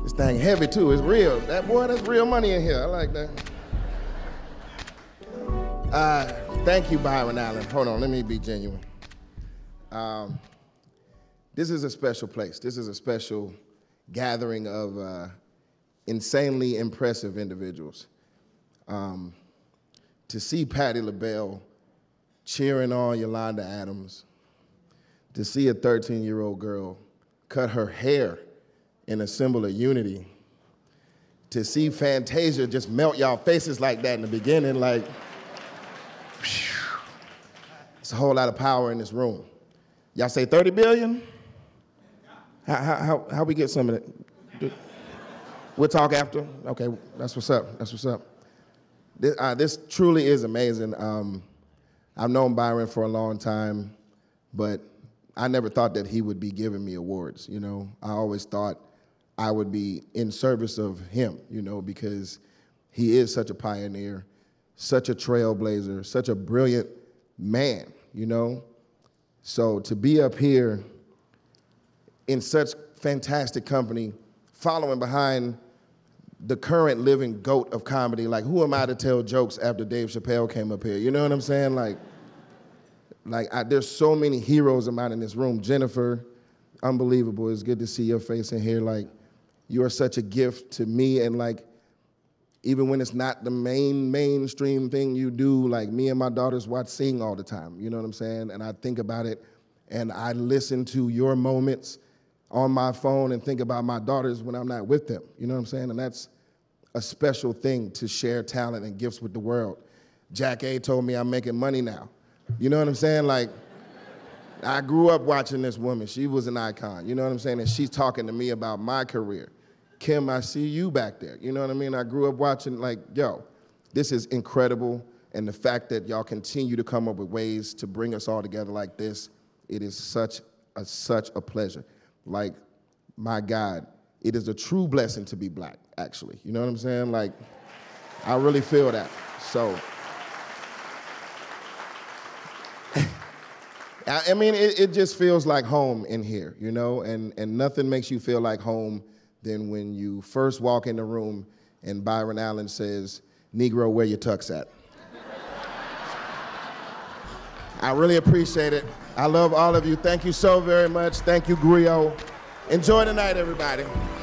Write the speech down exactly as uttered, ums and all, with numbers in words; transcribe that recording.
This thing heavy too, it's real. That boy, that's real money in here, I like that. Uh, thank you, Byron Allen. Hold on, let me be genuine. Um, this is a special place. This is a special gathering of uh, insanely impressive individuals. Um, to see Patti LaBelle cheering on Yolanda Adams, to see a thirteen-year-old girl cut her hair in a symbol of unity, to see Fantasia just melt y'all faces like that in the beginning, like, whew, it's a whole lot of power in this room. Y'all say thirty billion? How, how, how we get some of that? We'll talk after? Okay, that's what's up, that's what's up. This, uh, this truly is amazing. Um, I've known Byron for a long time, but I never thought that he would be giving me awards, you know? I always thought I would be in service of him, you know, because he is such a pioneer, such a trailblazer, such a brilliant man, you know? So to be up here in such fantastic company, following behind the current living GOAT of comedy, like who am I to tell jokes after Dave Chappelle came up here? You know what I'm saying? Like, like I, there's so many heroes of mine in this room. Jennifer, unbelievable. It's good to see your face in here. Like, you are such a gift to me, and like, even when it's not the main mainstream thing you do, like me and my daughters watch Sing all the time, you know what I'm saying? And I think about it, and I listen to your moments on my phone and think about my daughters when I'm not with them, you know what I'm saying? And that's a special thing, to share talent and gifts with the world. Jack A told me I'm making money now. You know what I'm saying? Like, I grew up watching this woman. She was an icon, you know what I'm saying? And she's talking to me about my career. Kim, I see you back there. You know what I mean? I grew up watching, like, yo, this is incredible. And the fact that y'all continue to come up with ways to bring us all together like this, it is such a, such a pleasure. Like, my God, it is a true blessing to be black, actually. You know what I'm saying? Like, I really feel that. So, I mean, it, it just feels like home in here, you know? And, and nothing makes you feel like home than when you first walk in the room and Byron Allen says, "Negro, where your tux at?" I really appreciate it. I love all of you. Thank you so very much. Thank you, Grio. Enjoy the night, everybody.